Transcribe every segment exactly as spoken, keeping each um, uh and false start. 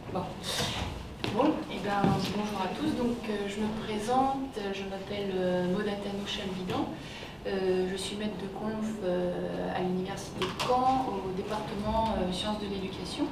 Bon, bon et ben, bonjour à tous. Donc, euh, je me présente, je m'appelle euh, Maud Atano-Chalvidan. Euh, je suis maître de conf euh, à l'université de Caen, au département euh, sciences de l'éducation.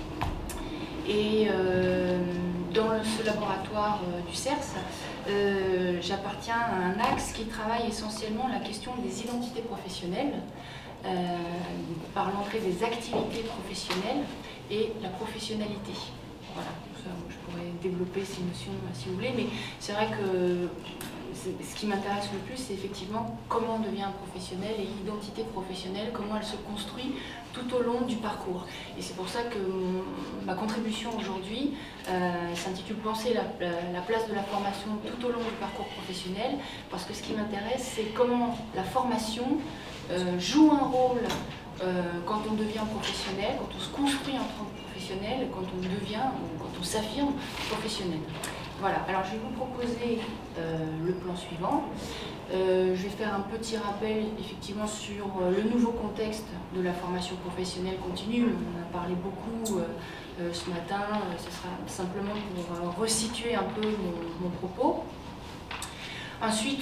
Et euh, dans ce laboratoire euh, du C E R S, euh, j'appartiens à un axe qui travaille essentiellement la question des identités professionnelles, euh, par l'entrée des activités professionnelles et la professionnalité. Voilà, donc ça, je pourrais développer ces notions si vous voulez, mais c'est vrai que ce qui m'intéresse le plus, c'est effectivement comment on devient un professionnel et l'identité professionnelle, comment elle se construit tout au long du parcours. Et c'est pour ça que mon, ma contribution aujourd'hui euh, s'intitule Penser la, la, la place de la formation tout au long du parcours professionnel, parce que ce qui m'intéresse, c'est comment la formation euh, joue un rôle euh, quand on devient professionnel, quand on se construit en tant que professionnel, quand on devient, quand on s'affirme professionnel. Voilà, alors je vais vous proposer euh, le plan suivant. Euh, je vais faire un petit rappel effectivement sur euh, le nouveau contexte de la formation professionnelle continue. On en a parlé beaucoup euh, euh, ce matin, euh, ce sera simplement pour euh, resituer un peu mon, mon propos. Ensuite,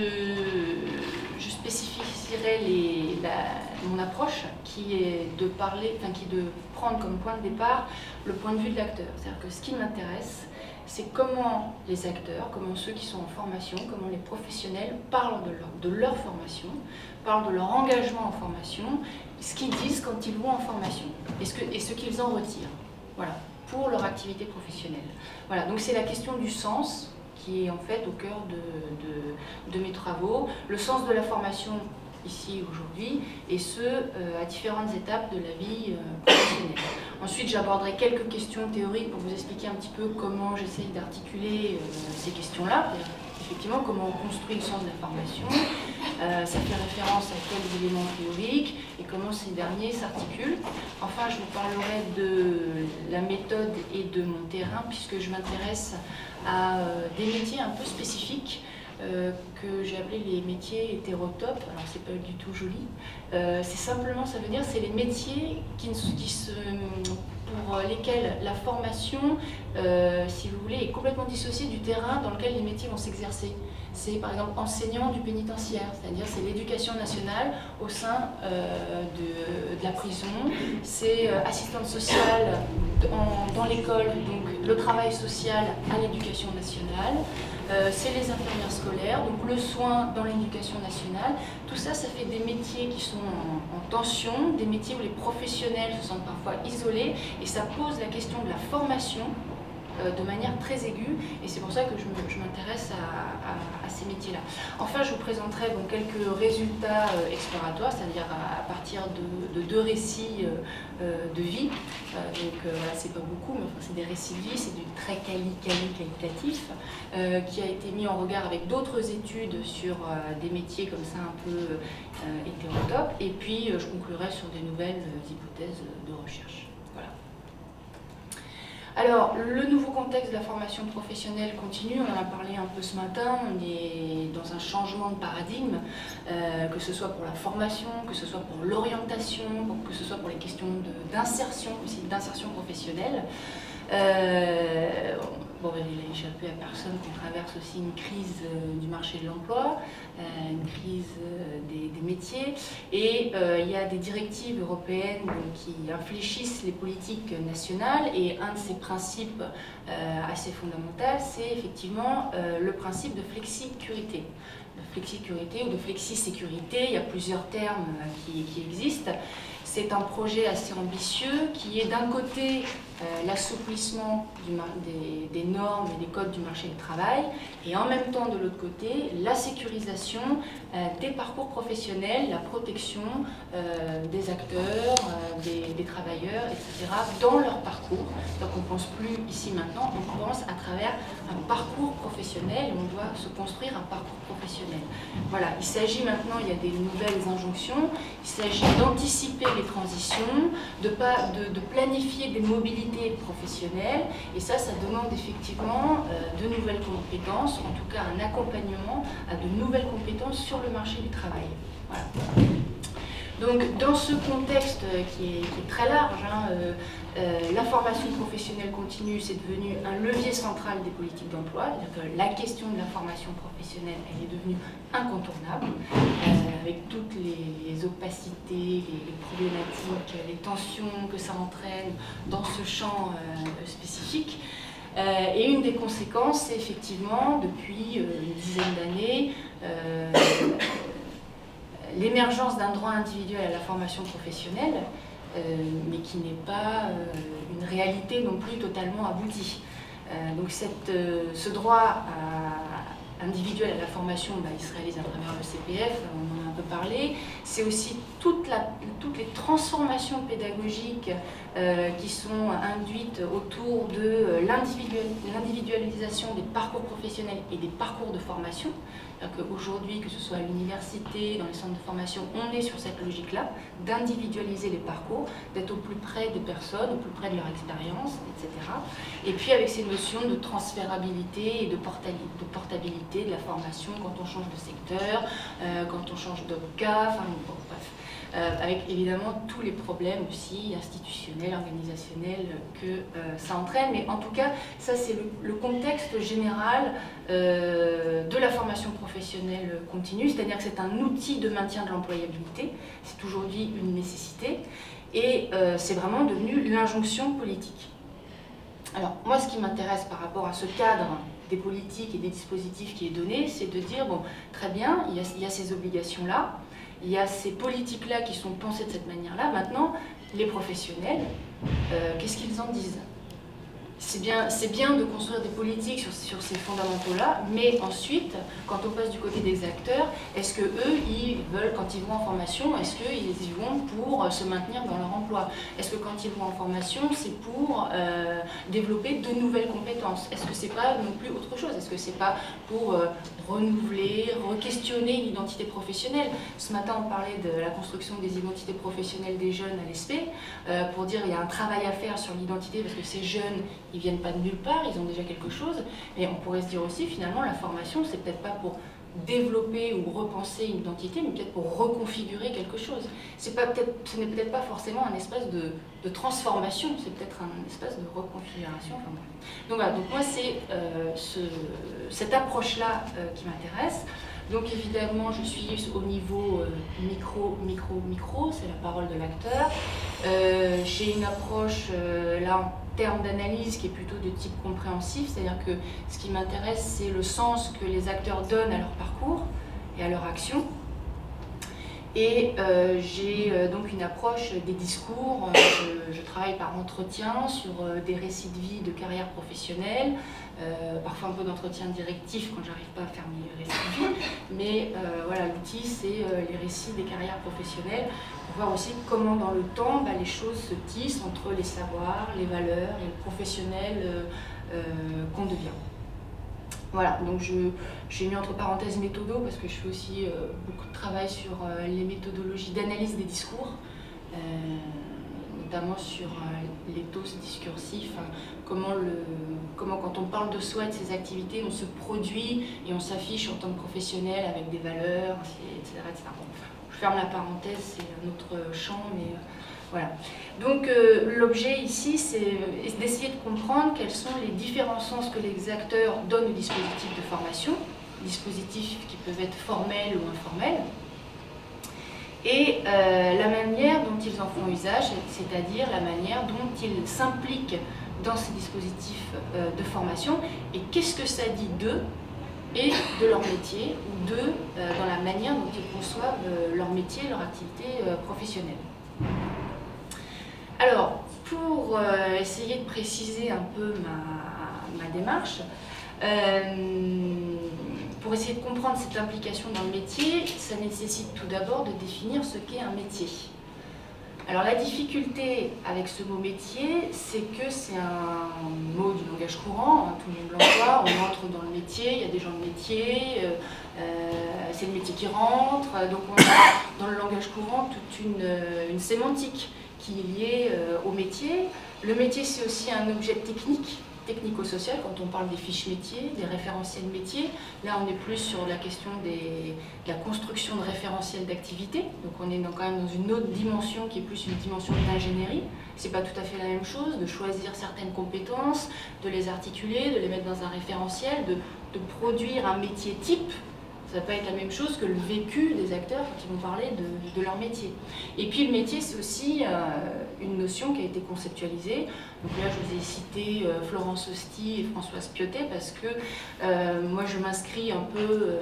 je, je spécifierai les, la, mon approche qui est de parler, enfin, qui est de prendre comme point de départ le point de vue de l'acteur. C'est-à-dire que ce qui m'intéresse, c'est comment les acteurs, comment ceux qui sont en formation, comment les professionnels parlent de leur, de leur formation, parlent de leur engagement en formation, ce qu'ils disent quand ils vont en formation et ce, que, et ce qu'ils en retirent, voilà, pour leur activité professionnelle. Voilà, donc c'est la question du sens qui est en fait au cœur de, de, de mes travaux, le sens de la formation ici aujourd'hui, et ce, euh, à différentes étapes de la vie euh, professionnelle. Ensuite, j'aborderai quelques questions théoriques pour vous expliquer un petit peu comment j'essaye d'articuler euh, ces questions-là. Effectivement, comment on construit le sens de la formation, euh, ça fait référence à quels éléments théoriques et comment ces derniers s'articulent. Enfin, je vous parlerai de la méthode et de mon terrain, puisque je m'intéresse à euh, des métiers un peu spécifiques, Euh, que j'ai appelé les métiers hétérotopes. Alors c'est pas du tout joli, euh, c'est simplement, ça veut dire, c'est les métiers qui, qui se, pour lesquels la formation, euh, si vous voulez, est complètement dissociée du terrain dans lequel les métiers vont s'exercer. C'est par exemple enseignant du pénitentiaire, c'est-à-dire c'est l'éducation nationale au sein euh, de, de la prison, c'est euh, assistante sociale dans, dans l'école, donc le travail social à l'éducation nationale. Euh, c'est les infirmières scolaires, donc le soin dans l'éducation nationale. Tout ça, ça fait des métiers qui sont en, en tension, des métiers où les professionnels se sentent parfois isolés, et ça pose la question de la formation euh, de manière très aiguë, et c'est pour ça que je m'intéresse à, à, à ces métiers-là. Enfin, je vous présenterai donc quelques résultats euh, exploratoires, c'est-à-dire à, à partir de, de deux récits euh, euh, de vie. Euh, donc euh, voilà, c'est pas beaucoup, mais enfin, c'est des récits de vie, c'est du très quali-quali-qualitatif, euh, qui a été mis en regard avec d'autres études sur euh, des métiers comme ça un peu euh, hétérotopes, et puis euh, je conclurai sur des nouvelles euh, hypothèses de recherche. Voilà. Alors, le nouveau contexte de la formation professionnelle continue, on en a parlé un peu ce matin, on est dans un changement de paradigme, euh, que ce soit pour la formation, que ce soit pour l'orientation, que ce soit pour les questions d'insertion, aussi d'insertion professionnelle. Euh, bon, il n'a échappé à personne qu'on traverse aussi une crise euh, du marché de l'emploi, euh, une crise euh, des, des métiers, et euh, il y a des directives européennes donc, qui infléchissent les politiques nationales, et un de ces principes euh, assez fondamentaux, c'est effectivement euh, le principe de flexicurité. De flexicurité ou de flexisécurité, il y a plusieurs termes euh, qui, qui existent. C'est un projet assez ambitieux qui est d'un côté euh, l'assouplissement des, des normes et des codes du marché du travail, et en même temps de l'autre côté la sécurisation euh, des parcours professionnels, la protection euh, des acteurs, euh, des, des travailleurs, et cetera dans leur parcours. Donc on ne pense plus ici maintenant, on pense à travers un parcours professionnel, et on doit se construire un parcours professionnel. Voilà, il s'agit maintenant, il y a des nouvelles injonctions, il s'agit d'anticiper les transitions, de, pas, de, de planifier des mobilités professionnelles, et ça, ça demande effectivement euh, de nouvelles compétences, en tout cas un accompagnement à de nouvelles compétences sur le marché du travail. Voilà. Donc, dans ce contexte qui est, qui est très large, hein, euh, euh, la formation professionnelle continue, c'est devenu un levier central des politiques d'emploi. C'est-à-dire que la question de la formation professionnelle, elle est devenue incontournable, euh, avec toutes les, les opacités, les, les problématiques, les tensions que ça entraîne dans ce champ euh, spécifique. Euh, et une des conséquences, c'est effectivement, depuis euh, une dizaine d'années, euh, l'émergence d'un droit individuel à la formation professionnelle, euh, mais qui n'est pas euh, une réalité non plus totalement aboutie. Euh, donc cette, euh, ce droit à, individuel à la formation, bah, il se réalise à travers le C P F, on en a un peu parlé. C'est aussi toute la, toutes les transformations pédagogiques euh, qui sont induites autour de euh, l'individualisation des parcours professionnels et des parcours de formation. Aujourd'hui, que ce soit à l'université, dans les centres de formation, on est sur cette logique-là, d'individualiser les parcours, d'être au plus près des personnes, au plus près de leur expérience, et cetera. Et puis avec ces notions de transférabilité et de portabilité de la formation quand on change de secteur, euh, quand on change de cas, enfin bon, bref. Euh, avec évidemment tous les problèmes aussi institutionnels, organisationnels que euh, ça entraîne. Mais en tout cas, ça c'est le, le contexte général euh, de la formation professionnelle continue, c'est-à-dire que c'est un outil de maintien de l'employabilité, c'est aujourd'hui une nécessité, et euh, c'est vraiment devenu l'injonction politique. Alors moi, ce qui m'intéresse par rapport à ce cadre des politiques et des dispositifs qui est donné, c'est de dire, bon, très bien, il y a, il y a ces obligations-là, il y a ces politiques-là qui sont pensées de cette manière-là. Maintenant, les professionnels, euh, qu'est-ce qu'ils en disent? C'est bien, c'est bien de construire des politiques sur, sur ces fondamentaux-là, mais ensuite, quand on passe du côté des acteurs, est-ce que eux, ils veulent, quand ils vont en formation, est-ce qu'ils y vont pour se maintenir dans leur emploi? Est-ce que quand ils vont en formation, c'est pour euh, développer de nouvelles compétences? Est-ce que c'est pas non plus autre chose? Est-ce que c'est pas pour euh, renouveler, re-questionner l'identité professionnelle? Ce matin, on parlait de la construction des identités professionnelles des jeunes à l'E S P, euh, pour dire qu'il y a un travail à faire sur l'identité, parce que ces jeunes, ils viennent pas de nulle part, ils ont déjà quelque chose. Mais on pourrait se dire aussi, finalement, la formation, c'est peut-être pas pour développer ou repenser une identité, mais peut-être pour reconfigurer quelque chose. C'est pas, peut-être, ce n'est peut-être pas forcément un espace de, de transformation, c'est peut-être un espace de reconfiguration. Enfin, donc voilà, donc moi, c'est euh, ce, cette approche-là euh, qui m'intéresse. Donc évidemment, je suis au niveau euh, micro, micro, micro, c'est la parole de l'acteur. Euh, J'ai une approche, euh, là, en termes d'analyse qui est plutôt de type compréhensif, c'est-à-dire que ce qui m'intéresse, c'est le sens que les acteurs donnent à leur parcours et à leur action. Et euh, j'ai euh, donc une approche des discours. Je, je travaille par entretien sur euh, des récits de vie, de carrière professionnelle, euh, parfois un peu d'entretien directif quand j'arrive pas à faire mes récits de vie. Mais euh, voilà, l'outil, c'est euh, les récits des carrières professionnelles, pour voir aussi comment dans le temps, bah, les choses se tissent entre les savoirs, les valeurs et le professionnel euh, euh, qu'on devient. Voilà, donc j'ai mis entre parenthèses méthodo parce que je fais aussi euh, beaucoup de travail sur euh, les méthodologies d'analyse des discours, euh, notamment sur euh, l'éthos discursif, hein, comment, le, comment quand on parle de soi et de ses activités, on se produit et on s'affiche en tant que professionnel avec des valeurs, et cetera, et cetera. Bon, je ferme la parenthèse, c'est un autre champ, mais euh, voilà. Donc euh, l'objet ici, c'est d'essayer de comprendre quels sont les différents sens que les acteurs donnent aux dispositifs de formation, dispositifs qui peuvent être formels ou informels, et euh, la manière dont ils en font usage, c'est-à-dire la manière dont ils s'impliquent dans ces dispositifs euh, de formation, et qu'est-ce que ça dit d'eux et de leur métier, ou d'eux euh, dans la manière dont ils conçoivent euh, leur métier, leur activité euh, professionnelle. Alors, pour euh, essayer de préciser un peu ma, ma démarche, euh, pour essayer de comprendre cette implication dans le métier, ça nécessite tout d'abord de définir ce qu'est un métier. Alors la difficulté avec ce mot métier, c'est que c'est un mot du langage courant, hein, tout le monde l'emploie, on entre dans le métier, il y a des gens de métier, euh, euh, c'est le métier qui rentre, donc on a dans le langage courant toute une, une sémantique qui est liée euh, au métier. Le métier, c'est aussi un objet technique technico-social quand on parle des fiches métiers, des référentiels métiers. Là, on est plus sur la question des, de la construction de référentiels d'activité. Donc on est dans, quand même dans une autre dimension qui est plus une dimension d'ingénierie. C'est pas tout à fait la même chose de choisir certaines compétences, de les articuler, de les mettre dans un référentiel, de, de produire un métier type. Ça ne va pas être la même chose que le vécu des acteurs quand ils vont parler de, de leur métier. Et puis le métier, c'est aussi euh, une notion qui a été conceptualisée. Donc là, je vous ai cité euh, Florence Hosty et Françoise Piotet parce que euh, moi, je m'inscris un peu euh,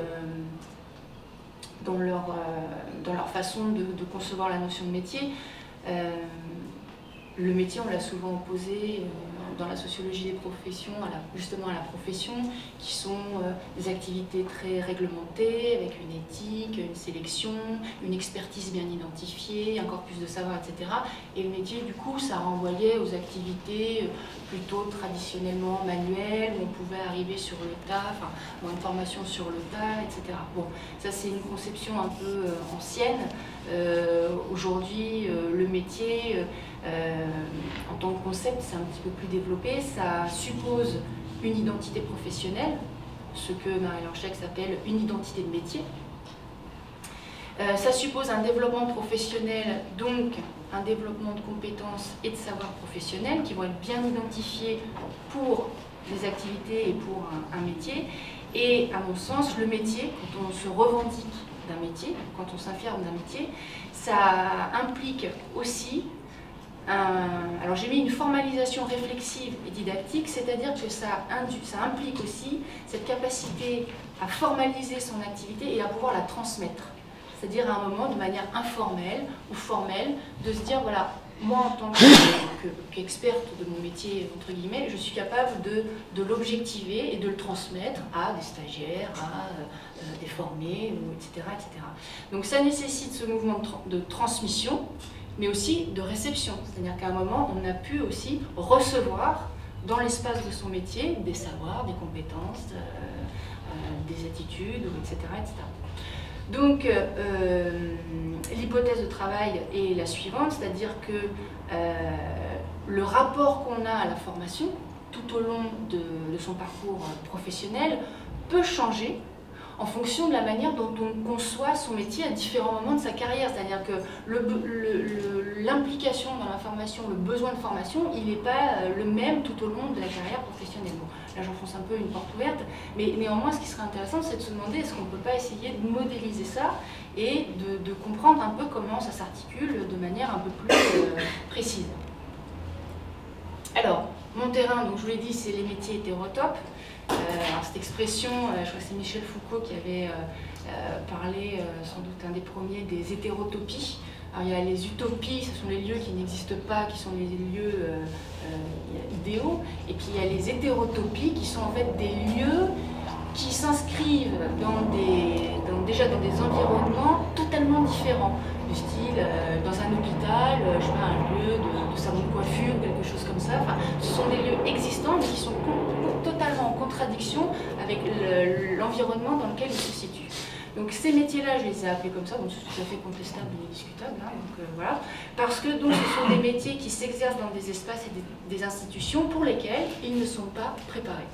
dans, leur, euh, dans leur façon de, de concevoir la notion de métier. Euh, le métier, on l'a souvent opposé euh, dans la sociologie des professions, à la, justement à la profession, qui sont euh, des activités très réglementées, avec une éthique, une sélection, une expertise bien identifiée, un corpus de savoir, et cetera. Et le métier, du coup, ça renvoyait aux activités plutôt traditionnellement manuelles, où on pouvait arriver sur le tas, enfin, avoir une formation sur le tas, et cetera. Bon, ça c'est une conception un peu euh, ancienne. Euh, Aujourd'hui, euh, le métier, euh, en tant que concept, c'est un petit peu plus développé. Ça suppose une identité professionnelle, ce que Marie Lanchek s'appelle une identité de métier. Euh, ça suppose un développement professionnel, donc un développement de compétences et de savoir professionnels qui vont être bien identifiés pour les activités et pour un, un métier. Et à mon sens, le métier, quand on se revendique d'un métier, quand on s'affirme d'un métier, ça implique aussi, un, alors j'ai mis une formalisation réflexive et didactique, c'est-à-dire que ça, ça implique aussi cette capacité à formaliser son activité et à pouvoir la transmettre. C'est-à-dire à un moment, de manière informelle ou formelle, de se dire, voilà, moi en tant qu'experte de mon métier, entre guillemets, je suis capable de, de l'objectiver et de le transmettre à des stagiaires, à euh, des formés, et cetera, et cetera. Donc ça nécessite ce mouvement de, tra de transmission, mais aussi de réception. C'est-à-dire qu'à un moment, on a pu aussi recevoir dans l'espace de son métier des savoirs, des compétences, euh, euh, des attitudes, et cetera, et cetera. Donc, euh, l'hypothèse de travail est la suivante, c'est-à-dire que euh, le rapport qu'on a à la formation, tout au long de, de son parcours professionnel, peut changer en fonction de la manière dont on conçoit son métier à différents moments de sa carrière. C'est-à-dire que l'implication dans la formation, le besoin de formation, il n'est pas le même tout au long de la carrière professionnelle. Bon, là j'enfonce un peu une porte ouverte, mais néanmoins ce qui serait intéressant, c'est de se demander est-ce qu'on ne peut pas essayer de modéliser ça et de, de comprendre un peu comment ça s'articule de manière un peu plus euh, précise. Alors, mon terrain, donc je vous l'ai dit, c'est les métiers hétérotopes. Euh, alors cette expression, euh, je crois que c'est Michel Foucault qui avait euh, euh, parlé, euh, sans doute un des premiers, des hétérotopies. Alors il y a les utopies, ce sont les lieux qui n'existent pas, qui sont les lieux euh, euh, idéaux, et puis il y a les hétérotopies qui sont en fait des lieux qui s'inscrivent dans des, dans, déjà dans des environnements totalement différents, du style euh, dans un hôpital, euh, je sais pas, un lieu de, de salon de coiffure, quelque chose comme ça. Enfin, ce sont des lieux existants mais qui sont totalement en contradiction avec l'environnement dans lequel ils se situent. Donc ces métiers-là, je les ai appelés comme ça, donc c'est tout à fait contestable et discutable, hein, donc, euh, voilà, parce que donc, ce sont des métiers qui s'exercent dans des espaces et des, des institutions pour lesquels ils ne sont pas préparés.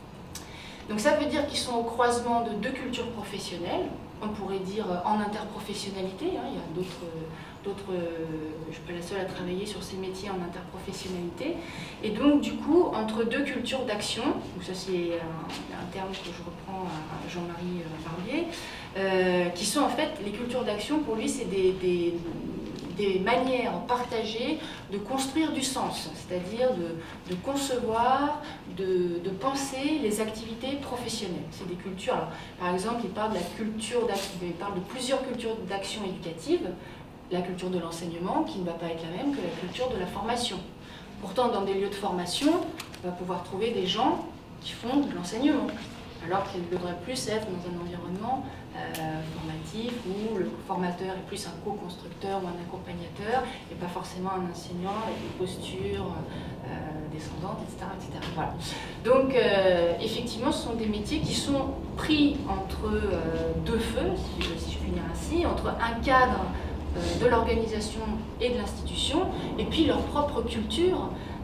Donc ça veut dire qu'ils sont au croisement de deux cultures professionnelles, on pourrait dire en interprofessionnalité, hein, il y a d'autres, d'autres, je suis pas la seule à travailler sur ces métiers en interprofessionnalité, et donc du coup entre deux cultures d'action, donc ça c'est un, un terme que je reprends à Jean-Marie Barbier, euh, qui sont en fait les cultures d'action, pour lui c'est des, des des manières partagées de construire du sens, c'est-à-dire de, de concevoir, de, de penser les activités professionnelles. C'est des cultures, alors, par exemple, il parle de la culture d'action, il parle de plusieurs cultures d'action éducative, la culture de l'enseignement qui ne va pas être la même que la culture de la formation. Pourtant, dans des lieux de formation, on va pouvoir trouver des gens qui font de l'enseignement, alors qu'ils devraient plus être dans un environnement euh, formatif où le formateur est plus un co-constructeur ou un accompagnateur et pas forcément un enseignant avec des postures euh, descendantes, et cetera, et cetera. Voilà. Donc euh, effectivement, ce sont des métiers qui sont pris entre euh, deux feux, si je, si je puis dire ainsi, entre un cadre euh, de l'organisation et de l'institution et puis leur propre culture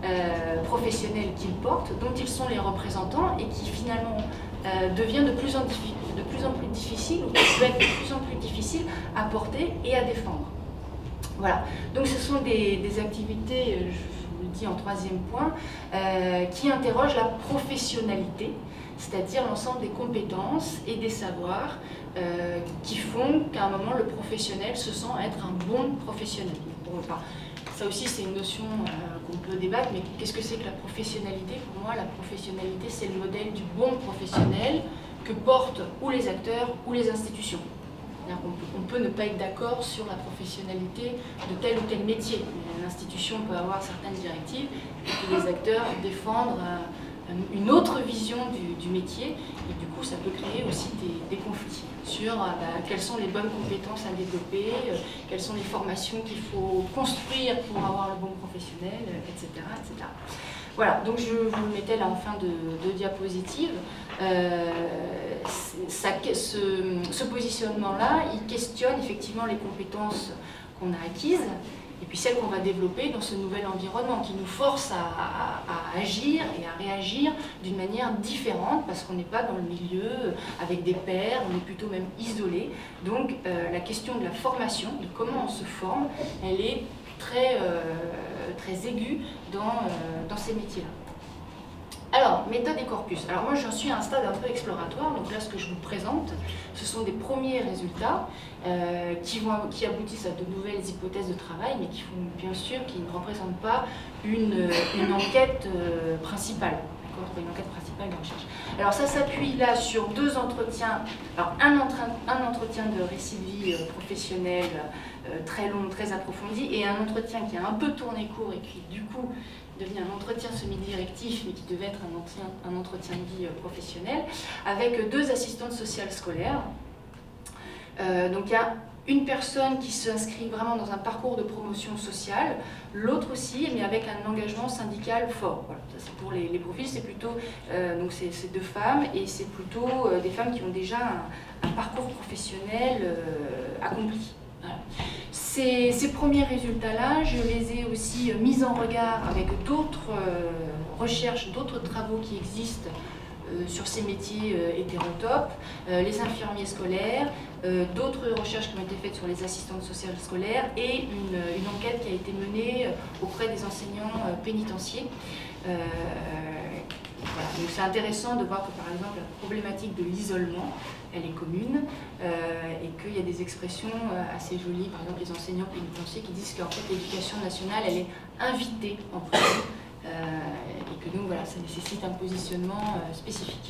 euh, professionnels qu'ils portent, dont ils sont les représentants et qui finalement euh, devient de plus, en de plus en plus difficile, ou qui peut être de plus en plus difficile à porter et à défendre. Voilà, donc ce sont des, des activités, je vous le dis en troisième point, euh, qui interrogent la professionnalité, c'est-à-dire l'ensemble des compétences et des savoirs euh, qui font qu'à un moment le professionnel se sent être un bon professionnel. Bon, enfin, ça aussi c'est une notion euh, qu'on peut débattre, mais qu'est-ce que c'est que la professionnalité? Pour moi, la professionnalité c'est le modèle du bon professionnel que portent ou les acteurs ou les institutions. On peut, on peut ne pas être d'accord sur la professionnalité de tel ou tel métier. L'institution peut avoir certaines directives et que les acteurs défendent euh, une autre vision du, du métier, et du coup ça peut créer aussi des, des conflits sur euh, bah, quelles sont les bonnes compétences à développer, euh, quelles sont les formations qu'il faut construire pour avoir le bon professionnel, euh, et cetera, et cetera. Voilà, donc je vous le mettais là en fin de, de diapositive. Euh, ça, ce, ce positionnement-là, il questionne effectivement les compétences qu'on a acquises et puis celles qu'on va développer dans ce nouvel environnement qui nous force à, à, à agir et à réagir d'une manière différente parce qu'on n'est pas dans le milieu avec des pairs, on est plutôt même isolé. Donc euh, la question de la formation, de comment on se forme, elle est très, euh, très aiguë dans, euh, dans ces métiers-là. Alors, méthode et corpus. Alors moi j'en suis à un stade un peu exploratoire, donc là ce que je vous présente, ce sont des premiers résultats euh, qui, vont, qui aboutissent à de nouvelles hypothèses de travail, mais qui font bien sûr, qui ne représentent pas une, une enquête euh, principale. Une enquête principale de recherche. Alors ça s'appuie là sur deux entretiens, alors un, un entretien de récit de vie euh, professionnel euh, très long, très approfondi, et un entretien qui a un peu tourné court et qui du coup devient un entretien semi-directif, mais qui devait être un entretien, un entretien de vie euh, professionnelle, avec deux assistantes sociales scolaires. Euh, donc il y a une personne qui s'inscrit vraiment dans un parcours de promotion sociale, l'autre aussi, mais avec un engagement syndical fort. Voilà, ça c'est pour les, les profils, c'est plutôt, euh, donc c'est deux femmes, et c'est plutôt euh, des femmes qui ont déjà un, un parcours professionnel euh, accompli. Voilà. Ces, ces premiers résultats-là, je les ai aussi euh, mis en regard avec d'autres euh, recherches, d'autres travaux qui existent Euh, sur ces métiers euh, hétérotopes, euh, les infirmiers scolaires, euh, d'autres recherches qui ont été faites sur les assistantes sociales scolaires et une, une enquête qui a été menée euh, auprès des enseignants euh, pénitentiaires. Euh, voilà. Donc c'est intéressant de voir que par exemple la problématique de l'isolement, elle est commune euh, et qu'il y a des expressions euh, assez jolies, par exemple les enseignants pénitentiaires qui disent qu'en fait l'éducation nationale elle est invitée en prison. Euh, et que donc voilà, ça nécessite un positionnement euh, spécifique.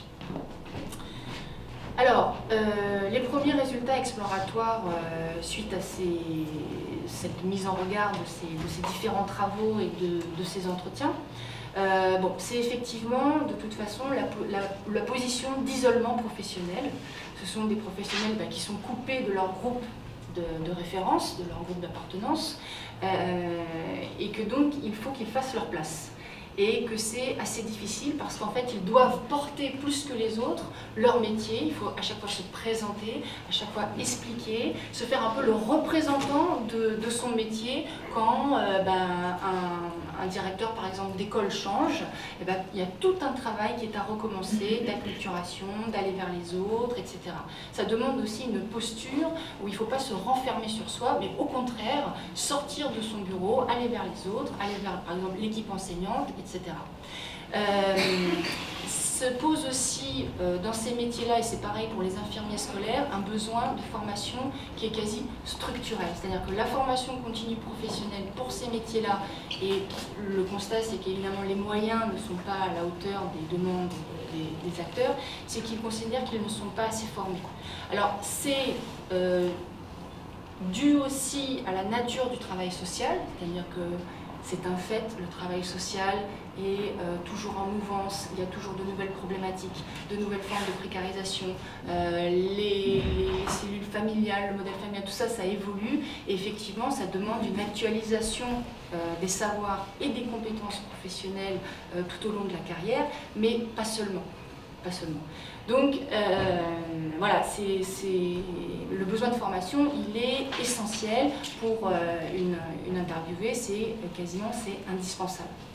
Alors, euh, les premiers résultats exploratoires euh, suite à ces, cette mise en regard de ces, de ces différents travaux et de, de ces entretiens, euh, bon, c'est effectivement de toute façon la, la, la position d'isolement professionnel. Ce sont des professionnels bah, qui sont coupés de leur groupe de, de référence, de leur groupe d'appartenance, euh, et que donc il faut qu'ils fassent leur place. Et que c'est assez difficile parce qu'en fait ils doivent porter plus que les autres leur métier, il faut à chaque fois se présenter, à chaque fois expliquer, se faire un peu le représentant de, de son métier quand euh, ben, un, un directeur par exemple d'école change, et ben, il y a tout un travail qui est à recommencer, d'acculturation, d'aller vers les autres, et cetera. Ça demande aussi une posture où il ne faut pas se renfermer sur soi, mais au contraire sortir de son bureau, aller vers les autres, aller vers par exemple l'équipe enseignante, et cetera. Euh, se pose aussi euh, dans ces métiers-là, et c'est pareil pour les infirmiers scolaires, un besoin de formation qui est quasi structurel. C'est-à-dire que la formation continue professionnelle pour ces métiers-là, et le constat c'est qu'évidemment les moyens ne sont pas à la hauteur des demandes des, des acteurs, c'est qu'ils considèrent qu'ils ne sont pas assez formés. Alors c'est euh, dû aussi à la nature du travail social, c'est-à-dire que c'est un fait, le travail social est euh, toujours en mouvance, il y a toujours de nouvelles problématiques, de nouvelles formes de précarisation, euh, les, les cellules familiales, le modèle familial, tout ça, ça évolue, et effectivement, ça demande une actualisation euh, des savoirs et des compétences professionnelles euh, tout au long de la carrière, mais pas seulement. Pas seulement. Donc euh, voilà, c'est, c'est, le besoin de formation, il est essentiel pour euh, une, une interviewée, c'est quasiment c'est indispensable.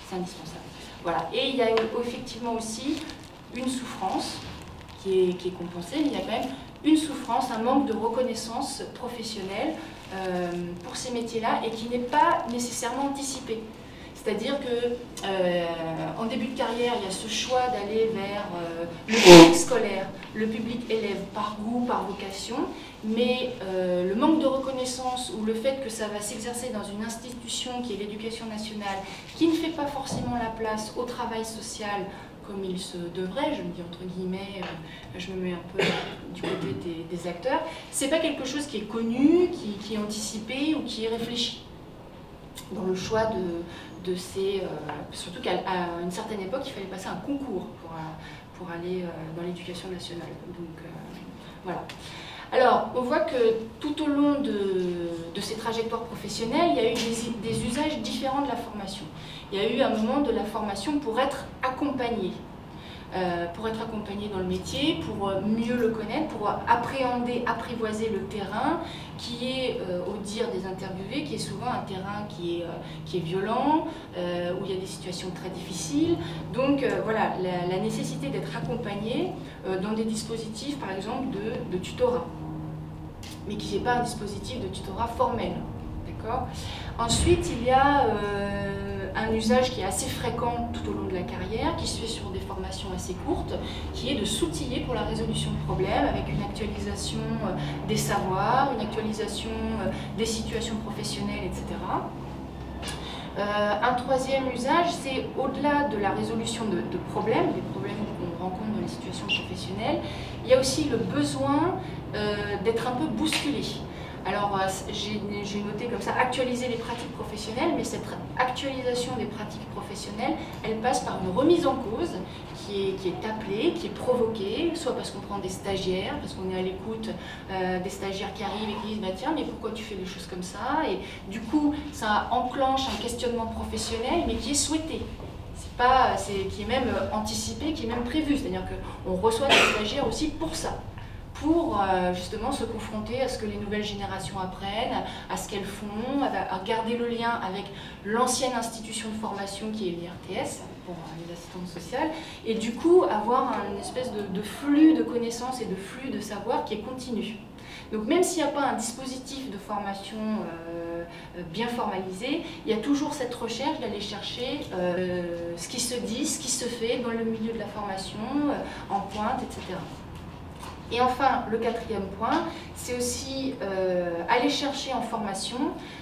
c'est indispensable. Voilà. Et il y a effectivement aussi une souffrance qui est, qui est compensée, mais il y a quand même une souffrance, un manque de reconnaissance professionnelle euh, pour ces métiers-là et qui n'est pas nécessairement anticipé. C'est-à-dire que euh, en début de carrière, il y a ce choix d'aller vers euh, le public scolaire, le public élève, par goût, par vocation, mais euh, le manque de reconnaissance ou le fait que ça va s'exercer dans une institution qui est l'éducation nationale, qui ne fait pas forcément la place au travail social comme il se devrait, je me dis entre guillemets, euh, je me mets un peu du côté des, des acteurs, c'est pas quelque chose qui est connu, qui, qui est anticipé ou qui est réfléchi dans le choix de, de ces... Euh, surtout qu'à une certaine époque, il fallait passer un concours pour, pour aller euh, dans l'éducation nationale. Donc euh, voilà. Alors, on voit que tout au long de, de ces trajectoires professionnelles, il y a eu des, des usages différents de la formation. Il y a eu un moment de la formation pour être accompagné. Euh, pour être accompagné dans le métier, pour mieux le connaître, pour appréhender, apprivoiser le terrain qui est, euh, au dire des interviewés, qui est souvent un terrain qui est, euh, qui est violent, euh, où il y a des situations très difficiles. Donc euh, voilà, la, la nécessité d'être accompagné euh, dans des dispositifs, par exemple, de, de tutorat, mais qui n'est pas un dispositif de tutorat formel. D'accord ? Ensuite, il y a euh, un usage qui est assez fréquent tout au long de la carrière, qui se fait sur des formations assez courtes, qui est de s'outiller pour la résolution de problèmes avec une actualisation euh, des savoirs, une actualisation euh, des situations professionnelles, et cetera. Euh, un troisième usage, c'est au-delà de la résolution de, de problèmes, des problèmes qu'on rencontre dans les situations professionnelles, il y a aussi le besoin euh, d'être un peu bousculé. Alors, j'ai noté comme ça, actualiser les pratiques professionnelles, mais cette actualisation des pratiques professionnelles, elle passe par une remise en cause qui est, qui est appelée, qui est provoquée, soit parce qu'on prend des stagiaires, parce qu'on est à l'écoute euh, des stagiaires qui arrivent et qui disent bah, « tiens, mais pourquoi tu fais des choses comme ça ?» Et du coup, ça enclenche un questionnement professionnel, mais qui est souhaité. Pas, qui est même anticipé, qui est même prévu, c'est-à-dire qu'on reçoit des stagiaires aussi pour ça. Pour euh, justement se confronter à ce que les nouvelles générations apprennent, à ce qu'elles font, à, à garder le lien avec l'ancienne institution de formation qui est l'I R T S, pour les assistantes sociales, et du coup avoir une espèce de, de flux de connaissances et de flux de savoir qui est continu. Donc même s'il n'y a pas un dispositif de formation euh, bien formalisé, il y a toujours cette recherche d'aller chercher euh, ce qui se dit, ce qui se fait dans le milieu de la formation, euh, en pointe, et cetera. Et enfin, le quatrième point, c'est aussi euh, aller chercher en formation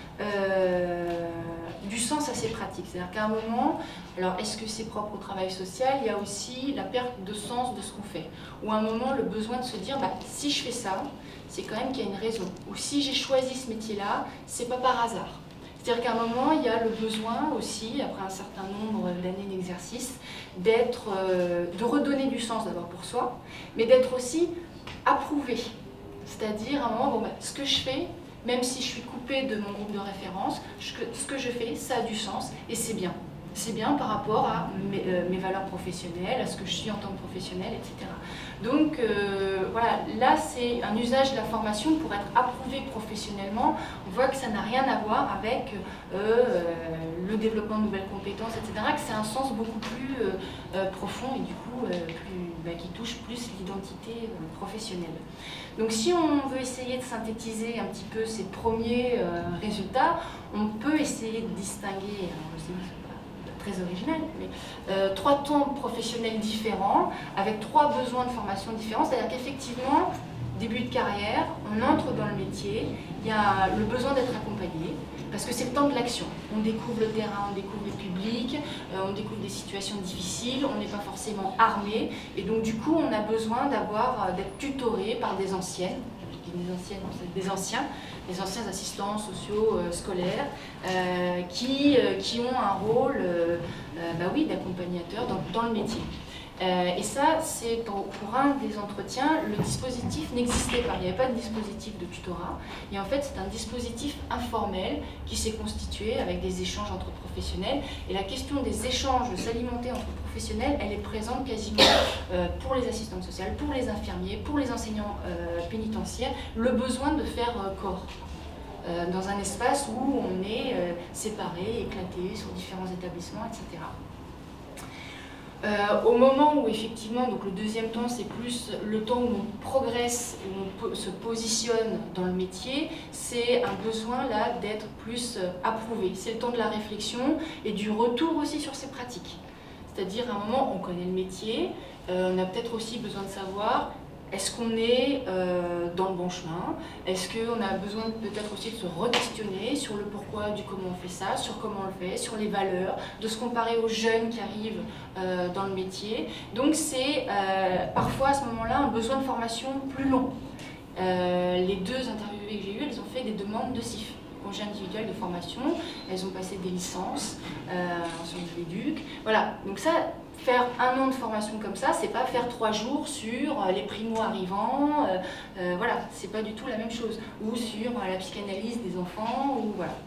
euh, du sens à ces pratiques. C'est-à-dire qu'à un moment, alors est-ce que c'est propre au travail social, il y a aussi la perte de sens de ce qu'on fait. Ou à un moment, le besoin de se dire, bah, si je fais ça, c'est quand même qu'il y a une raison. Ou si j'ai choisi ce métier-là, c'est pas par hasard. C'est-à-dire qu'à un moment, il y a le besoin aussi, après un certain nombre d'années d'exercice, d'être, euh, de redonner du sens d'abord pour soi, mais d'être aussi approuvé. C'est-à-dire, à un moment, bon, bah, ce que je fais, même si je suis coupée de mon groupe de référence, je, ce que je fais, ça a du sens et c'est bien. C'est bien par rapport à mes, euh, mes valeurs professionnelles, à ce que je suis en tant que professionnelle, et cetera. Donc euh, voilà, là c'est un usage de la formation pour être approuvé professionnellement. On voit que ça n'a rien à voir avec euh, le développement de nouvelles compétences, et cetera. Que c'est un sens beaucoup plus euh, euh, profond et du coup euh, plus, bah, qui touche plus l'identité euh, professionnelle. Donc si on veut essayer de synthétiser un petit peu ces premiers euh, résultats, on peut essayer de distinguer, alors je sais pas, très original, mais euh, trois temps professionnels différents, avec trois besoins de formation différents, c'est-à-dire qu'effectivement, début de carrière, on entre dans le métier, il y a le besoin d'être accompagné, parce que c'est le temps de l'action. On découvre le terrain, on découvre le public, euh, on découvre des situations difficiles, on n'est pas forcément armé, et donc du coup, on a besoin d'avoir, d'être tutoré par des anciennes, des anciennes, des anciens, des anciens assistants sociaux euh, scolaires euh, qui, euh, qui ont un rôle euh, euh, bah oui, d'accompagnateur dans, dans le métier. Euh, et ça, c'est pour, pour un des entretiens, le dispositif n'existait pas. Il n'y avait pas de dispositif de tutorat. Et en fait, c'est un dispositif informel qui s'est constitué avec des échanges entre professionnels. Et la question des échanges, de s'alimenter entre professionnels, elle est présente quasiment euh, pour les assistantes sociales, pour les infirmiers, pour les enseignants euh, pénitentiaires, le besoin de faire euh, corps. euh, dans un espace où on est euh, séparés, éclatés sur différents établissements, et cetera. Euh, au moment où effectivement, donc le deuxième temps, c'est plus le temps où on progresse, où on se positionne dans le métier, c'est un besoin là d'être plus euh, approuvé. C'est le temps de la réflexion et du retour aussi sur ses pratiques. C'est-à-dire à un moment, on connaît le métier, euh, on a peut-être aussi besoin de savoir est-ce qu'on est euh, dans le bon chemin, est-ce qu'on a besoin peut-être aussi de se re-questionner sur le pourquoi du comment on fait ça, sur comment on le fait, sur les valeurs, de se comparer aux jeunes qui arrivent euh, dans le métier. Donc c'est euh, parfois à ce moment-là un besoin de formation plus long. Euh, les deux interviewées que j'ai eues, elles ont fait des demandes de C I F, congé individuel de formation, elles ont passé des licences euh, sur l'éduc. Voilà, donc ça, faire un an de formation comme ça, c'est pas faire trois jours sur les primo-arrivants, euh, euh, voilà, c'est pas du tout la même chose. Ou sur euh, la psychanalyse des enfants, ou voilà.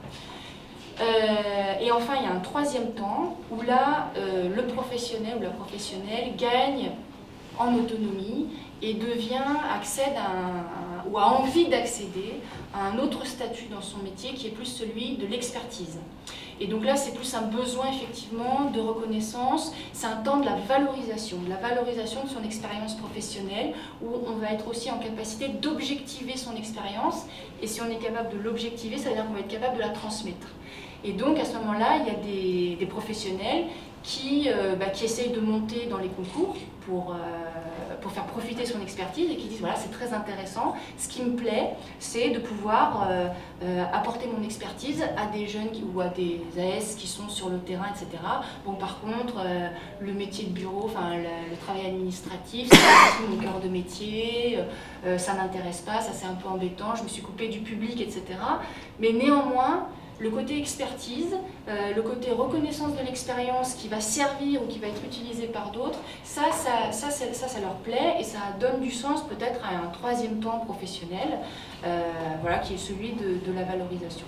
Euh, et enfin, il y a un troisième temps où là, euh, le professionnel ou la professionnelle gagne en autonomie et devient, accède à un, ou a envie d'accéder à un autre statut dans son métier qui est plus celui de l'expertise. Et donc là, c'est plus un besoin effectivement de reconnaissance, c'est un temps de la valorisation, de la valorisation de son expérience professionnelle, où on va être aussi en capacité d'objectiver son expérience, et si on est capable de l'objectiver, ça veut dire qu'on va être capable de la transmettre. Et donc à ce moment-là, il y a des, des professionnels qui, euh, bah, qui essayent de monter dans les concours pour, euh, pour faire profiter son expertise et qui disent voilà, c'est très intéressant, ce qui me plaît c'est de pouvoir euh, euh, apporter mon expertise à des jeunes qui, ou à des A S qui sont sur le terrain, et cetera. Bon, par contre, euh, le métier de bureau, enfin le, le travail administratif, c'est pas du tout mon cœur de métier, euh, ça m'intéresse pas, ça c'est un peu embêtant, je me suis coupée du public, et cetera. Mais néanmoins, le côté expertise, euh, le côté reconnaissance de l'expérience qui va servir ou qui va être utilisé par d'autres, ça ça, ça, ça, ça, ça leur plaît et ça donne du sens peut-être à un troisième temps professionnel, euh, voilà, qui est celui de, de la valorisation.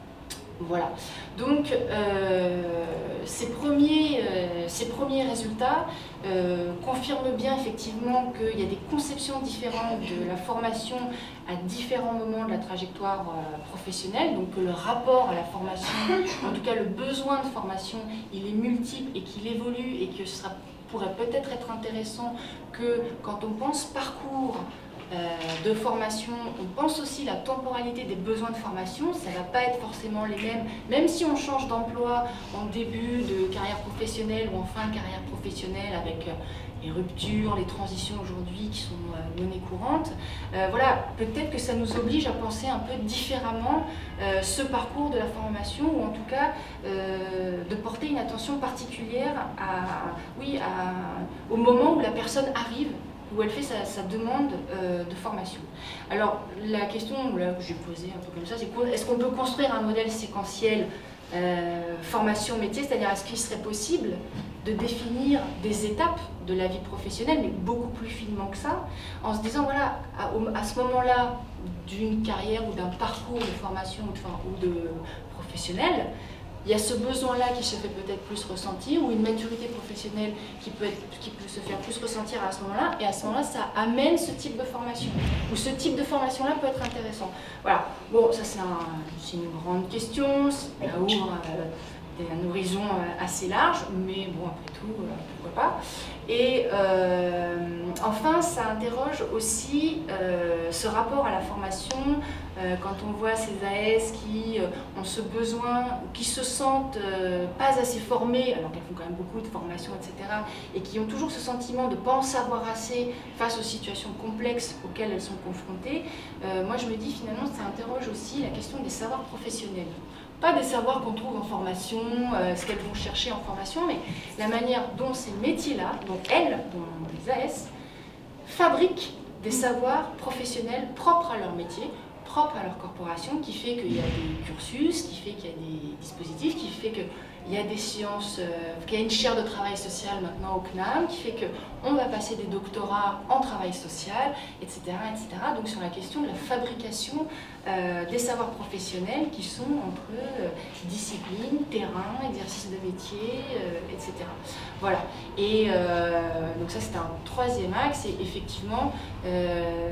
Voilà, donc euh, ces, premiers, euh, ces premiers résultats euh, confirment bien effectivement qu'il y a des conceptions différentes de la formation à différents moments de la trajectoire euh, professionnelle, donc que le rapport à la formation, en tout cas le besoin de formation, il est multiple et qu'il évolue et que ce sera, pourrait peut-être être intéressant que quand on pense parcours Euh, de formation, on pense aussi la temporalité des besoins de formation, ça ne va pas être forcément les mêmes, même si on change d'emploi en début de carrière professionnelle ou en fin de carrière professionnelle avec euh, les ruptures, les transitions aujourd'hui qui sont euh, monnaie courante. Euh, voilà, peut-être que ça nous oblige à penser un peu différemment euh, ce parcours de la formation ou en tout cas euh, de porter une attention particulière à, oui, à, au moment où la personne arrive, où elle fait sa, sa demande euh, de formation. Alors la question là, que j'ai posée un peu comme ça, c'est est-ce qu'on peut construire un modèle séquentiel euh, formation-métier, c'est-à-dire est-ce qu'il serait possible de définir des étapes de la vie professionnelle, mais beaucoup plus finement que ça, en se disant voilà, à, à ce moment-là d'une carrière ou d'un parcours de formation ou de, ou de professionnel, il y a ce besoin-là qui se fait peut-être plus ressentir, ou une maturité professionnelle qui peut, être, qui peut se faire plus ressentir à ce moment-là, et à ce moment-là, ça amène ce type de formation, ou ce type de formation-là peut être intéressant. Voilà, bon, ça c'est un, une grande question, ça ouvre euh, un horizon assez large, mais bon, après tout, euh, pourquoi pas. Et euh, enfin, ça interroge aussi euh, ce rapport à la formation, euh, quand on voit ces A S qui euh, ont ce besoin, qui se sentent euh, pas assez formées, alors qu'elles font quand même beaucoup de formations, et cetera, et qui ont toujours ce sentiment de ne pas en savoir assez face aux situations complexes auxquelles elles sont confrontées, euh, moi je me dis finalement, ça interroge aussi la question des savoirs professionnels. Pas des savoirs qu'on trouve en formation, euh, ce qu'elles vont chercher en formation, mais la manière dont ces métiers-là, dont elles, dont les A S, fabriquent des savoirs professionnels propres à leur métier, propres à leur corporation, qui fait qu'il y a des cursus, qui fait qu'il y a des dispositifs, qui fait qu'il y a des sciences, euh, qu'il y a une chaire de travail social maintenant au C N A M, qui fait qu'on va passer des doctorats en travail social, et cetera, et cetera. Donc sur la question de la fabrication euh, des savoirs professionnels qui sont entre euh, discipline, terrain, exercice de métier, euh, et cetera. Voilà. Et euh, donc ça c'est un troisième axe, et effectivement, euh,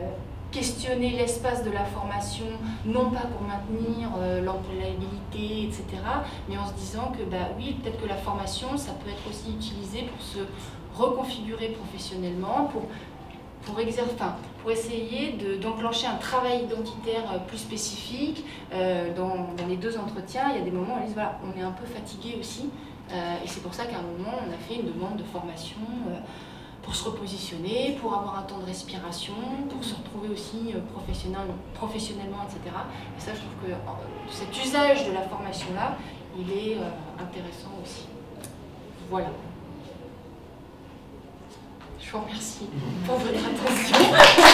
questionner l'espace de la formation, non pas pour maintenir euh, l'employabilité, et cetera, mais en se disant que bah oui, peut-être que la formation, ça peut être aussi utilisé pour se reconfigurer professionnellement, pour, pour, exercer, enfin, pour essayer d'enclencher de, un travail identitaire plus spécifique. Euh, dans, dans les deux entretiens, il y a des moments où on dit voilà, on est un peu fatigué aussi, euh, et c'est pour ça qu'à un moment, on a fait une demande de formation euh, pour se repositionner, pour avoir un temps de respiration, pour se retrouver aussi professionnellement, professionnellement et cetera. Et ça, je trouve que cet usage de la formation-là, il est euh, intéressant aussi. Voilà. Je vous remercie pour votre attention.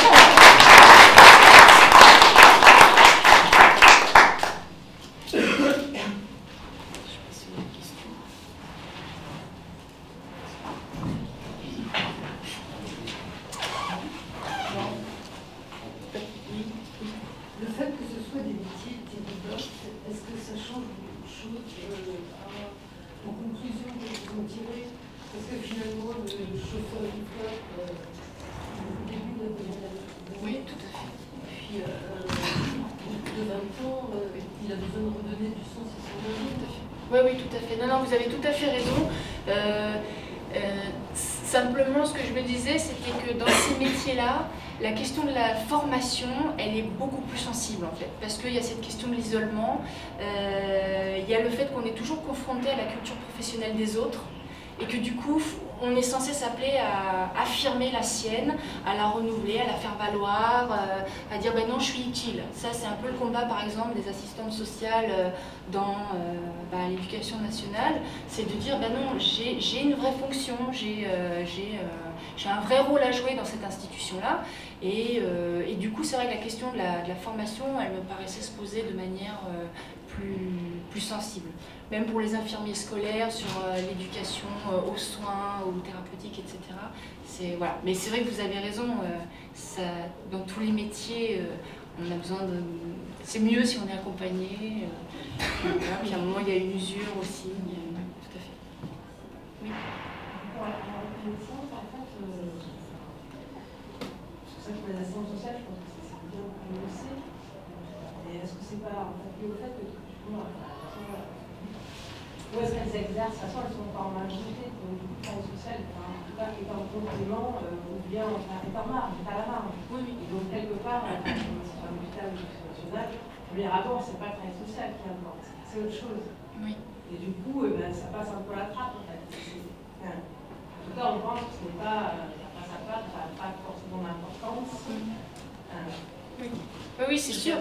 Le fait que ce soit des métiers terribles, est-ce que ça change beaucoup de choses euh, en conclusion que vous en tirez? Parce que finalement, le chauffeur du club, euh, au début de la oui, tout à fait. Puis, euh, de vingt ans, euh, il a besoin de redonner du sens à son vie. Oui, oui, tout à fait. Non, non, vous avez tout à fait raison. Euh, euh, simplement, ce que je me disais, c'était que dans ces métiers-là, la question de la formation, elle est beaucoup plus sensible en fait, parce qu'il y a cette question de l'isolement, euh, il y a le fait qu'on est toujours confronté à la culture professionnelle des autres, et que du coup, on est censé s'appeler à affirmer la sienne, à la renouveler, à la faire valoir, euh, à dire ben non, je suis utile. Ça, c'est un peu le combat, par exemple, des assistantes sociales euh, dans euh, bah, l'éducation nationale, c'est de dire ben non, j'ai une vraie fonction, j'ai euh, euh, un vrai rôle à jouer dans cette institution-là. Et, euh, et du coup, c'est vrai que la question de la, de la formation, elle me paraissait se poser de manière euh, plus, plus sensible. Même pour les infirmiers scolaires, sur euh, l'éducation euh, aux soins, aux thérapeutiques, et cetera. Voilà. Mais c'est vrai que vous avez raison, euh, ça, dans tous les métiers, euh, on a besoin de... C'est mieux si on est accompagné. Euh, voilà. Puis à un moment, il y a une usure aussi. Euh, tout à fait. Oui. Pour la reconnaissance, en fait, euh, c'est ça que les assistantes sociales, je pense que c'est bien pour le sait. Et est-ce que c'est pas en fait lié au fait que moi, où est-ce qu'elles exercent? De toute façon, elles sont pas en majorité. Donc, du coup, le travail social, enfin, en tout cas, est en complément euh, ou bien est en marge, est à la marge. Oui, oui. Et donc, quelque part, c'est pas l'hôpital ou national, le premier rapport, c'est pas le travail social qui importe, c'est autre chose. Oui. Et du coup, eh ben, ça passe un peu à la trappe, en fait. Enfin, en tout cas, on pense que ce n'est pas, ça passe à la trappe, ça n'a pas forcément d'importance. Oui, Euh, oui, oui c'est sûr.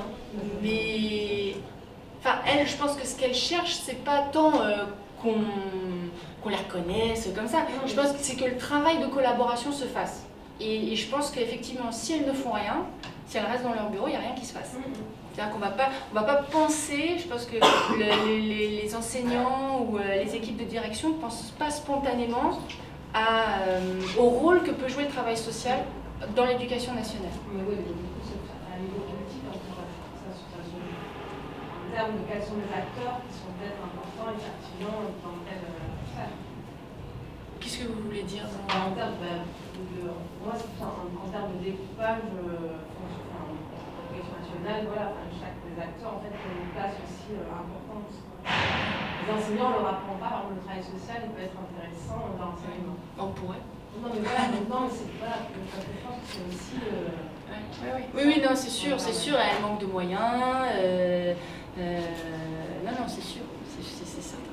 Mais... Enfin, elle, je pense que ce qu'elle cherche, c'est pas tant euh, qu'on qu'on les reconnaisse comme ça. Je pense que c'est que le travail de collaboration se fasse. Et, et je pense qu'effectivement, si elles ne font rien, si elles restent dans leur bureau, il n'y a rien qui se passe. C'est-à-dire qu'on ne va pas penser, je pense que le, les, les enseignants ou euh, les équipes de direction ne pensent pas spontanément à, euh, au rôle que peut jouer le travail social dans l'éducation nationale. Mais oui, mais du coup, c'est à un niveau politique, en tout cas, ça, ça, ça, en termes de quels sont les acteurs qui sont peut-être importants et pertinents dans telle sphère. Qu'est-ce que vous voulez dire? En termes ben, de, moi, en, en termes de découpage, euh, enfin, l'éducation nationale, voilà, enfin, chaque des acteurs en fait a une place aussi euh, importante. Les enseignants ne leur apprennent pas, par exemple, le travail social, il peut être intéressant dans l'enseignement. On pourrait. Non, mais voilà, maintenant, c'est voilà, je pense que c'est aussi. Euh, ouais, ouais, ouais. Oui, oui, non, c'est sûr, c'est sûr, elle manque de moyens. Euh, euh, non, non, c'est sûr, c'est certain.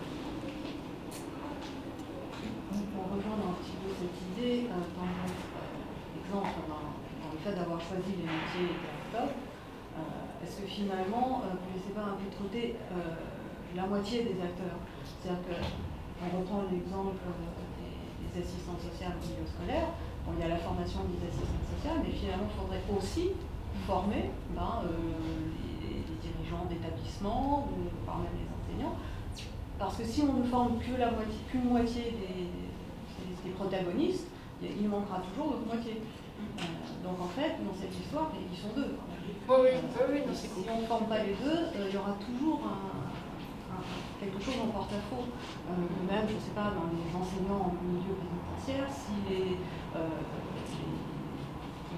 Pour rejoindre un petit peu cette idée, euh, dans l'exemple, dans, dans le fait d'avoir choisi les métiers thérapeutes, euh, est-ce que finalement, euh, vous ne laissez pas un peu de côté euh, la moitié des acteurs? C'est-à-dire qu'on reprend l'exemple des, des assistantes sociales au milieu scolaire, bon, il y a la formation des assistantes sociales, mais finalement, il faudrait aussi former ben, euh, les, les dirigeants d'établissements, voire même les enseignants. Parce que si on ne forme que la moitié, qu'une moitié des, des, des protagonistes, il manquera toujours l'autre moitié. Euh, donc en fait, dans cette histoire, ils sont deux. Oui, oui, euh, oui, oui. Si on ne forme pas les deux, euh, il y aura toujours un, un, quelque chose en porte-à-faux. Euh, même, je ne sais pas, dans les enseignants en milieu pénitentiaire, si les, euh, les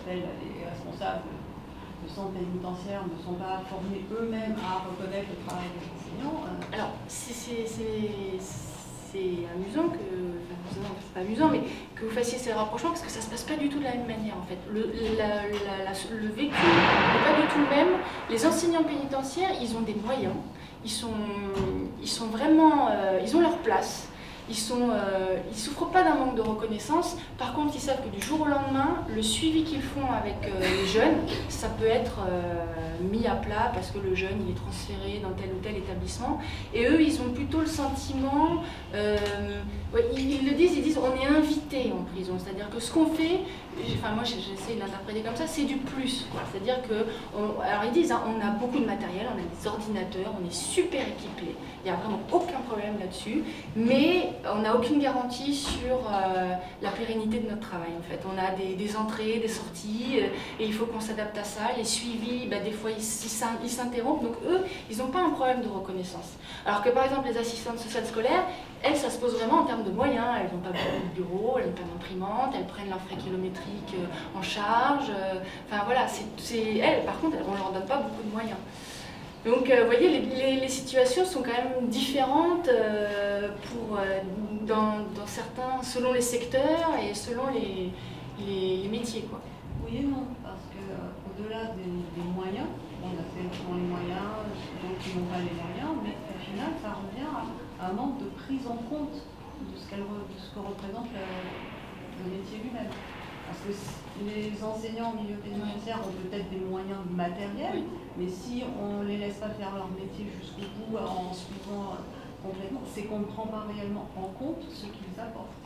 appelle les responsables de centres pénitentiaires ne sont pas formés eux-mêmes à reconnaître le travail des enseignants. Euh... Alors, c'est amusant que, enfin, c'est pas amusant, mais que vous fassiez ces rapprochements parce que ça se passe pas du tout de la même manière en fait. Le, la, la, la, le vécu n'est pas du tout le même. Les enseignants pénitentiaires, ils ont des moyens, ils sont, ils sont vraiment, euh, ils ont leur place. Ils sont, euh, ils souffrent pas d'un manque de reconnaissance. Par contre, ils savent que du jour au lendemain, le suivi qu'ils font avec euh, les jeunes, ça peut être euh, mis à plat parce que le jeune il est transféré dans tel ou tel établissement. Et eux, ils ont plutôt le sentiment, euh, ouais, ils, ils le disent, ils disent, on est invité en prison. C'est-à-dire que ce qu'on fait, enfin moi j'essaie de l'interpréter comme ça, c'est du plus. C'est-à-dire que, on, alors ils disent, hein, on a beaucoup de matériel, on a des ordinateurs, on est super équipés. Il n'y a vraiment aucun problème là-dessus, mais on n'a aucune garantie sur euh, la pérennité de notre travail en fait. On a des, des entrées, des sorties, euh, et il faut qu'on s'adapte à ça. Les suivis, bah, des fois ils s'interrompent, donc eux, ils n'ont pas un problème de reconnaissance. Alors que par exemple les assistantes sociales scolaires, elles, ça se pose vraiment en termes de moyens. Elles n'ont pas beaucoup de bureaux, elles n'ont pas d'imprimante, elles prennent leurs frais kilométriques euh, en charge. Euh, enfin voilà, c'est elles, par contre, on ne leur donne pas beaucoup de moyens. Donc, euh, vous voyez, les, les, les situations sont quand même différentes euh, pour, euh, dans, dans certains, selon les secteurs et selon les, les, les métiers, quoi. Oui et non, parce que euh, au-delà des, des moyens, on a fait les moyens, d'autres qui n'ont pas les moyens, mais au final, ça revient à, à un manque de prise en compte de ce, qu'elle, de ce que représente le, le métier lui-même. Parce que les enseignants au milieu pénitentiaire ont peut-être des moyens matériels, mais si on ne les laisse pas faire leur métier jusqu'au bout en suivant complètement, c'est qu'on ne prend pas réellement en compte ce qu'ils apportent.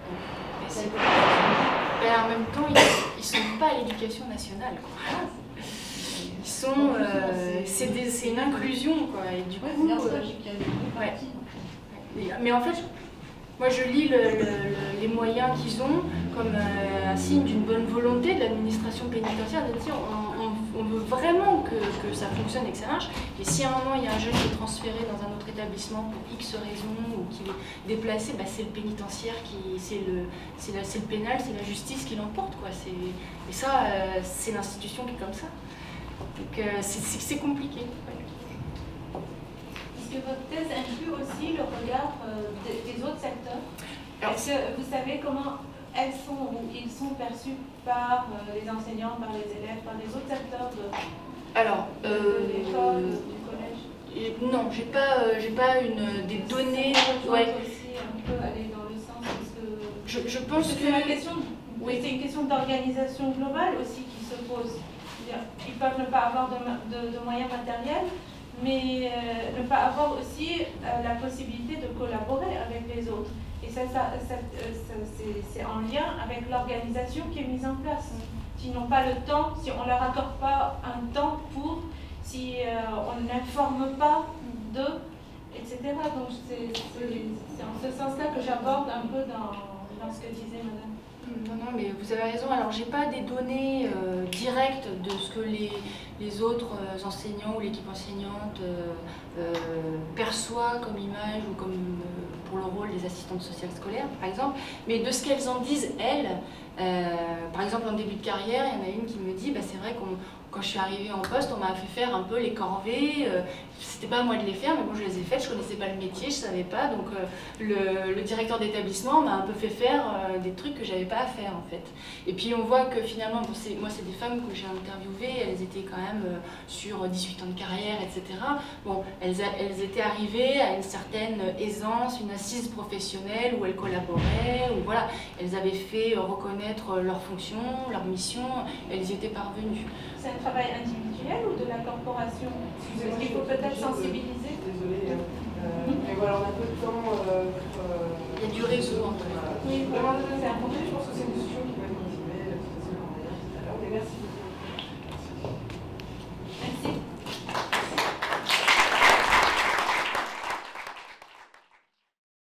Mais en même temps, ils ne sont pas à l'éducation nationale. Ils sont, euh, c'est une inclusion, quoi. Et du ouais, coup, bien ça, euh, qu'il y a des ouais. Mais en fait, moi je lis le, le, le, les moyens qu'ils ont comme euh, un signe d'une bonne volonté de l'administration pénitentiaire de dire on, on, on veut vraiment que, que ça fonctionne et que ça marche. Et si à un moment il y a un jeune qui est transféré dans un autre établissement pour X raisons ou qui est déplacé, bah, c'est le pénitentiaire, c'est le, le pénal, c'est la justice qui l'emporte, quoi. Et ça, euh, c'est l'institution qui est comme ça. Donc euh, c'est compliqué. Ouais. Est-ce que votre thèse inclut aussi le regard euh, des, des autres secteurs? Est-ce que vous savez comment elles sont ou ils sont perçus par euh, les enseignants, par les élèves, par les autres secteurs de, Alors, de, euh, de l'école, du collège? Et, non, j'ai pas, euh, j'ai pas une, des données. Ouais. Aussi un peu aller dans le sens parce que je, je pense que c'est la question. Oui, c'est une question d'organisation globale aussi qui se pose. Ils peuvent ne pas avoir de, de, de moyens matériels, mais euh, ne pas avoir aussi euh, la possibilité de collaborer avec les autres. Et ça, ça, ça, ça c'est en lien avec l'organisation qui est mise en place. S'ils n'ont pas le temps, si on ne leur accorde pas un temps pour, si euh, on n'informe pas d'eux, et cetera. Donc c'est en ce sens-là que j'aborde un peu dans, dans ce que disait Madame. Non, non, mais vous avez raison. Alors, j'ai pas des données euh, directes de ce que les, les autres euh, enseignants ou l'équipe enseignante euh, euh, perçoit comme image ou comme euh, pour le rôle des assistantes sociales scolaires, par exemple. Mais de ce qu'elles en disent, elles, euh, par exemple, en début de carrière, il y en a une qui me dit, bah, c'est vrai qu'on quand je suis arrivée en poste, on m'a fait faire un peu les corvées. Euh, C'était pas à moi de les faire, mais bon, je les ai faites. Je connaissais pas le métier, je savais pas. Donc, euh, le, le directeur d'établissement m'a un peu fait faire euh, des trucs que j'avais pas à faire, en fait. Et puis, on voit que finalement, bon, moi, c'est des femmes que j'ai interviewées. Elles étaient quand même euh, sur dix-huit ans de carrière, et cetera. Bon, elles, elles étaient arrivées à une certaine aisance, une assise professionnelle où elles collaboraient, où voilà, elles avaient fait reconnaître leurs fonctions, leurs missions. Elles y étaient parvenues. C'est un travail individuel ou de la corporation? Parce qu'il faut peut-être sensibiliser. Désolée, hein. euh, mais voilà, on a peu de temps. Euh, Il y a du réseau entre eux.